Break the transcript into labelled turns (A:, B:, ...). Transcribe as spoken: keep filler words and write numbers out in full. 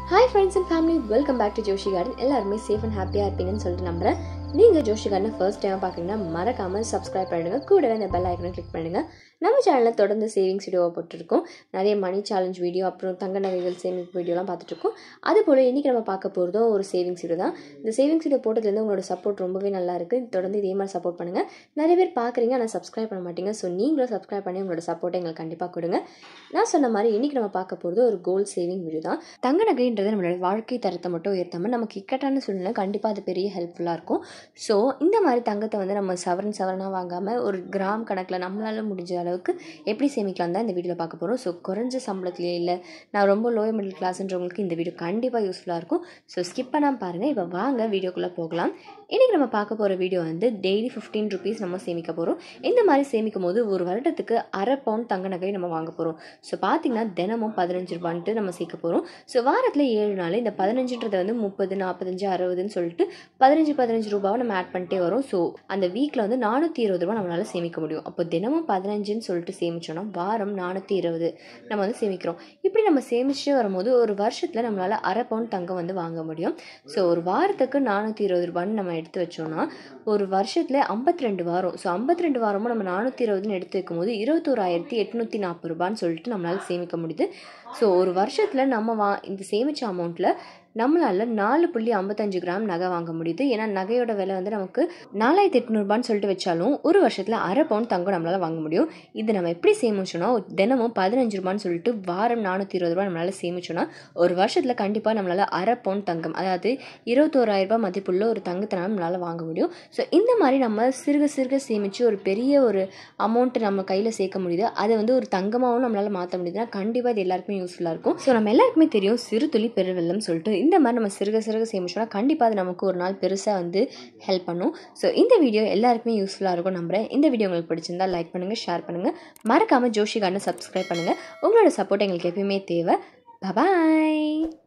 A: Hi friends and family, welcome back to Joshi Garden. எல்லாரும் safe and happy ஆ இருப்பீங்கன்னு சொல்லிட்டு நம்புறேன். நீங்க ஜோஷி கார்டன் ஃபர்ஸ்ட் டைம் பாக்குறீங்கன்னா மறக்காம subscribe பண்ணிடுங்க. கூடவே அந்த bell icon click பண்ணுங்க. நம்ம சேனல்ல தொடர்ந்து சேவிங்ஸ் வீடியோ போட்டுருக்கோம். நிறைய மணி சேலஞ்ச் வீடியோ அப்புறம் தங்க நகைகள் சேமிப்பு வீடியோலாம் பார்த்துட்டு இருக்கோம். அதுபோல இன்னைக்கு நம்ம பார்க்க போறதோ ஒரு சேவிங்ஸ் வீடியோ தான். இந்த சேவிங்ஸ் வீடியோ போட்டதுல இருந்து உங்களோட சப்போர்ட் ரொம்பவே நல்லா இருக்கு. தொடர்ந்து இதே மாதிரி சப்போர்ட் பண்ணுங்க. நிறைய பேர் பாக்குறீங்க ஆனா subscribe பண்ண மாட்டீங்க. சோ நீங்களும் subscribe பண்ணி உங்களோட சப்போர்ட்டை எங்களுக்கு கண்டிப்பா கொடுங்க. நான் சொன்ன மாதிரி இன்னைக்கு நம்ம பார்க்க போறது ஒரு கோல்ட் சேவிங் வீடியோ தான். தங்க நகைன்றது நம்மளோட வாழ்க்கை தரத்தை மட்டும் உயர்த்தாம நமக்கு இக்கட்டான சூழ்நிலை கண்டிப்பா அது பெரிய ஹெல்ப்ஃபுல்லா இருக்கும். ஸோ இந்த மாதிரி தங்கத்தை வந்து நம்ம சவரன் சவரனாக வாங்காமல் ஒரு கிராம் கணக்கில் நம்மளால் முடிஞ்ச அளவுக்கு எப்படி சேமிக்கலாம் தான் இந்த வீடியோவில் பார்க்க போகிறோம். ஸோ குறைஞ்ச சம்பளத்திலே இல்லை நான் ரொம்ப லோயர் மிடில் கிளாஸ்ன்றவங்களுக்கு இந்த வீடியோ கண்டிப்பாக யூஸ்ஃபுல்லாக இருக்கும். ஸோ ஸ்கிப் பண்ணாமல் பாருங்கள். இப்போ வாங்க வீடியோக்குள்ளே போகலாம். இன்றைக்கி நம்ம பார்க்க போகிற வீடியோ வந்து டெய்லி ஃபிஃப்டீன் ருபீஸ் நம்ம சேமிக்க போகிறோம். இந்த மாதிரி சேமிக்கும் போது ஒரு வருடத்துக்கு அரை பவுண்ட் தங்க நகை நம்ம வாங்க போகிறோம். ஸோ பார்த்திங்கன்னா தினமும் பதினஞ்சு ரூபான்ட்டு நம்ம சேர்க்க போகிறோம். ஸோ வாரத்தில் ஏழு நாள் இந்த பதினஞ்சுன்றது வந்து முப்பது நாற்பத்தஞ்சு அறுபதுன்னு சொல்லிட்டு பதினஞ்சு பதினஞ்சு ரூபாவை நம்ம ஆட் பண்ணிட்டே வரும். ஸோ அந்த வீக்கில் வந்து நானூற்றி இருபது ரூபா நம்மளால் சேமிக்க முடியும். அப்போ தினமும் பதினஞ்சுன்னு சொல்லிட்டு சேமிச்சோன்னா வாரம் நானூற்றி இருபது நம்ம வந்து சேமிக்கிறோம். இப்படி நம்ம சேமிச்சுட்டு வரும்போது ஒரு வருஷத்தில் நம்மளால் அரை பவுண்ட் தங்கம் வந்து வாங்க முடியும். ஸோ ஒரு வாரத்துக்கு நானூற்றி இருபது ரூபான்னு நம்ம எடுத்து வச்சோம்னா ஒரு வருஷத்தில் ஐம்பத்தி ரெண்டு வாரம் ஸோ ஐம்பத்தி ரெண்டு வாரமும் நம்ம நானூற்றி இருபதுன்னு எடுத்து வைக்கும் போது இருபத்தோராயிரத்தி எட்நூற்றி நாற்பது ரூபான்னு சொல்லிட்டு நம்மளால் சேமிக்க முடியுது. ஸோ ஒரு வருஷத்தில் நம்ம வா இந்த சேமித்த அமௌண்ட்டில் நம்மளால் நாலு புள்ளி ஐம்பத்தஞ்சு கிராம் நகை வாங்க முடியுது. ஏன்னா நகையோட விலை வந்து நமக்கு நாலாயிரத்தி எட்நூறுபான்னு சொல்லிட்டு வச்சாலும் ஒரு வருஷத்தில் அரை பவுண்ட் தங்கம் நம்மளால் வாங்க முடியும். இது நம்ம எப்படி சேமிச்சோன்னா தினமும் பதினஞ்சு ரூபான்னு சொல்லிட்டு வாரம் நானூற்றி இருபது ரூபா நம்மளால் சேமிச்சோன்னா ஒரு வருஷத்தில் கண்டிப்பாக நம்மளால் அரை பவுண்ட் தங்கம் அதாவது இருபத்தோராயிரம் ரூபாய் மதிப்புள்ள ஒரு தங்கத்தை நம்மளால் வாங்க முடியும். ஸோ இந்த மாதிரி நம்ம சிறுக சிறுக சேமித்து ஒரு பெரிய ஒரு அமௌண்ட்டு நம்ம கையில் சேர்க்க முடியுது. அதை வந்து ஒரு தங்கமாகவும் நம்மளால் மாற்ற முடியுதுன்னா கண்டிப்பாக இது எல்லாருக்குமே யூஸ்ஃபுல்லாக இருக்கும். ஸோ நம்ம எல்லாருக்குமே தெரியும் சிறு துளி பெருவெள்ளம் சொல்லிட்டு இந்த மாதிரி நம்ம சிறுக சிறுக சேமிச்சோம்னா கண்டிப்பாக அது நமக்கு ஒரு நாள் பெருசாக வந்து ஹெல்ப் பண்ணும். ஸோ இந்த வீடியோ எல்லாருக்குமே யூஸ்ஃபுல்லாக இருக்கும் நம்புறேன். இந்த வீடியோ உங்களுக்கு பிடிச்சிருந்தா லைக் பண்ணுங்கள், ஷேர் பண்ணுங்கள், மறக்காமல் ஜோஷி கார்டனை சப்ஸ்கிரைப் பண்ணுங்கள். உங்களோட சப்போர்ட் எங்களுக்கு எப்பயுமே தேவை. பாய்.